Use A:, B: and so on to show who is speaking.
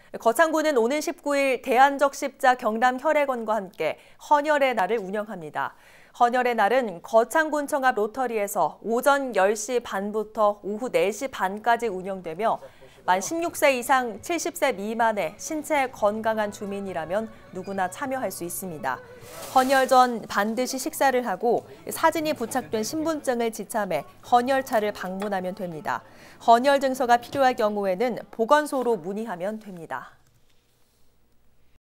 A: 거창군은 오는 19일 대한적십자 경남혈액원과 함께 헌혈의 날을 운영합니다. 헌혈의 날은 거창군청 앞 로터리에서 오전 10시 반부터 오후 4시 반까지 운영되며 만 16세 이상 70세 미만의 신체 건강한 주민이라면 누구나 참여할 수 있습니다. 헌혈 전 반드시 식사를 하고 사진이 부착된 신분증을 지참해 헌혈차를 방문하면 됩니다. 헌혈 증서가 필요할 경우에는 보건소로 문의하면 됩니다.